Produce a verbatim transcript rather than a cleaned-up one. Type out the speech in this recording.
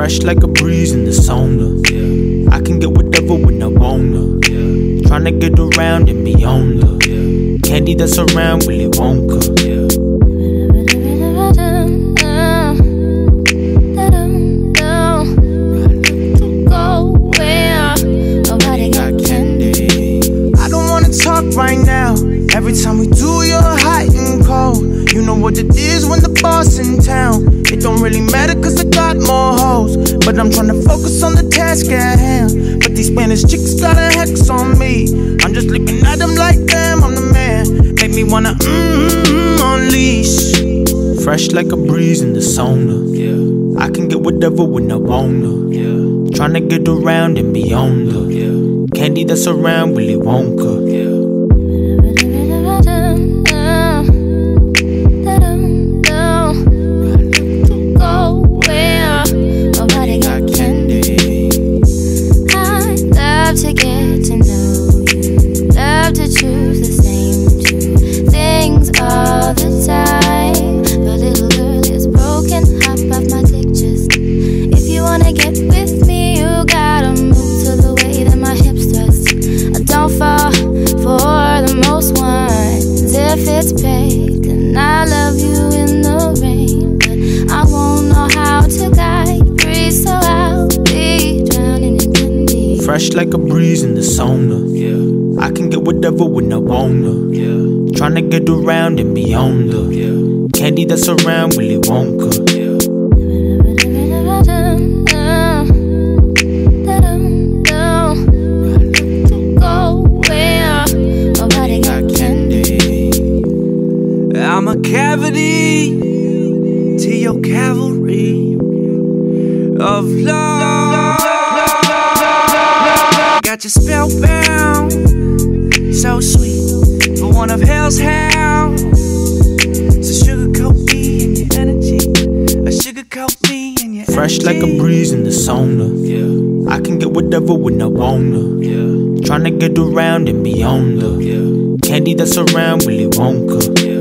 Fresh like a breeze in the sauna. Yeah. I can get whatever when I wanna. Yeah. Tryna get around and beyond her. Yeah. Candy that's around Willy Wonka. Yeah. Right now, every time we do, you're hot and cold. You know what it is when the boss in town. It don't really matter cause I got more hoes, but I'm tryna focus on the task at hand. But these Spanish chicks got a hex on me. I'm just looking at them like damn, I'm the man. Make me wanna mmm unleash. Fresh like a breeze in the sauna. Yeah. I can get whatever when I wanna. Yeah. Tryna get around and beyond her. Yeah. Candy that's around Willy Wonka. Yeah. If it's paid, then I love you in the rain. But I won't know how to guide, breathe, so I'll be drowning in candy. Fresh like a breeze in the sauna. Yeah. I can get whatever when I wanna. Yeah. Tryna get around and beyond her. Yeah. Candy that's around Willy Wonka. Yeah. I'm a cavity to your cavalry of love. Got you spellbound, so sweet, for one of hell's hounds. So sugarcoat me in your energy, or sugarcoat me in your Fresh energy. like a breeze in the sauna. Yeah. I can get whatever when I wanna. Yeah. Tryna get around and beyond her. Yeah. Candy that's around Willy Wonka. Yeah.